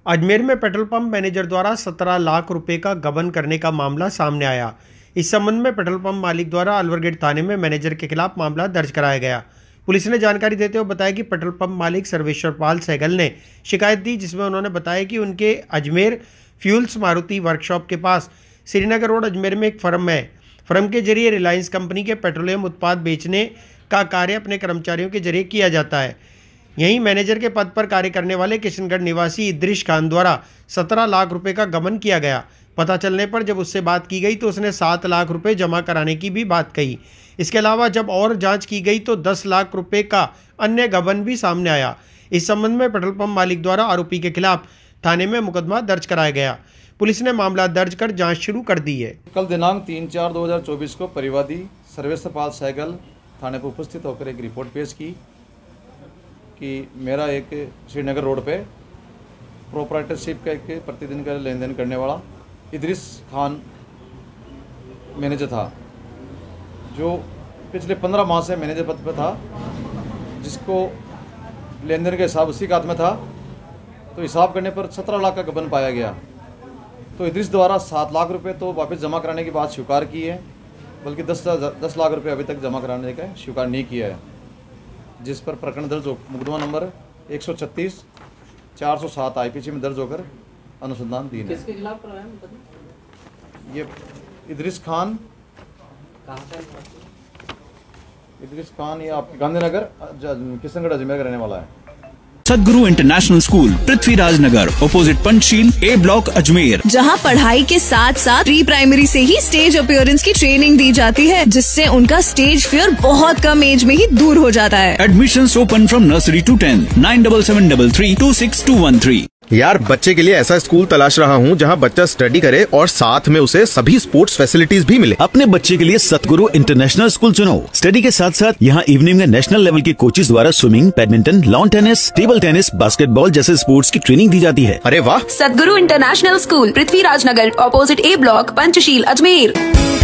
अजमेर में petrol pump manager द्वारा 17 लाख रुपए का गबन करने का मामला सामने आया। इस संबंध में पेट्रोल पंप मालिक द्वारा अलवर गेट थाने में मैनेजर के खिलाफ मामला दर्ज कराया गया। पुलिस ने जानकारी देते हुए बताया कि पेट्रोल पंप मालिक सर्वेश्वर पाल सहगल ने शिकायत दी, जिसमें उन्होंने बताया कि उनके अजमेर फ्यूल्स मारुति वर्कशॉप के पास श्रीनगर रोड अजमेर में एक फर्म है। फर्म के जरिए रिलायंस कंपनी के पेट्रोलियम उत्पाद बेचने का कार्य अपने कर्मचारियों के जरिए किया जाता है। यहीं मैनेजर के पद पर कार्य करने वाले किशनगढ़ निवासी इद्रिश खान द्वारा 17 लाख रुपए का गबन किया गया। पता चलने पर जब उससे बात की गई तो उसने 7 लाख रुपए जमा कराने की भी बात कही। इसके अलावा जब और जांच की गई तो 10 लाख रुपए का अन्य गबन भी सामने आया। इस संबंध में पेट्रोल पंप मालिक द्वारा आरोपी के खिलाफ थाने में मुकदमा दर्ज कराया गया। पुलिस ने मामला दर्ज कर जांच शुरू कर दी है। कल दिनांक 3/4/2024 को परिवादी सर्वेश्वर पाल सहगल थाने पर उपस्थित होकर एक रिपोर्ट पेश की कि मेरा एक श्रीनगर रोड पे प्रोप्राइटरशिप का एक प्रतिदिन का लेन देन करने वाला इद्रिस खान मैनेजर था, जो पिछले 15 माह से मैनेजर पद पर था, जिसको लेन देन का हिसाब उसी का हाथ में था। तो हिसाब करने पर 17 लाख का गबन पाया गया। तो इद्रिस द्वारा 7 लाख रुपए तो वापस जमा कराने की बात स्वीकार की है, बल्कि 10 लाख रुपए अभी तक जमा कराने का स्वीकार नहीं किया है, जिस पर प्रकरण दर्ज हो मुकदमा नंबर 136/407 IPC में दर्ज होकर अनुसंधान दी है। किसके खिलाफ ये इद्रिस खान ये आपके गांधीनगर किशनगढ़ अजमेर का रहने वाला है। Sadguru international school Prithviraj Nagar opposite Panchsheel A block Ajmer, जहां पढ़ाई के साथ साथ प्री प्राइमरी से ही स्टेज अपीयरेंस की ट्रेनिंग दी जाती है, जिससे उनका स्टेज फियर बहुत कम एज में ही दूर हो जाता है। Admissions open from nursery to 10 9773326213। यार, बच्चे के लिए ऐसा स्कूल तलाश रहा हूँ जहाँ बच्चा स्टडी करे और साथ में उसे सभी स्पोर्ट्स फैसिलिटीज भी मिले। अपने बच्चे के लिए सतगुरु इंटरनेशनल स्कूल चुनो। स्टडी के साथ साथ यहाँ इवनिंग में नेशनल लेवल के कोचेज द्वारा swimming, badminton, lawn tennis, table tennis, basketball जैसे स्पोर्ट्स की ट्रेनिंग दी जाती है। अरे वाह! Satguru international school Prithviraj Nagar opposite A block Panchsheel Ajmer.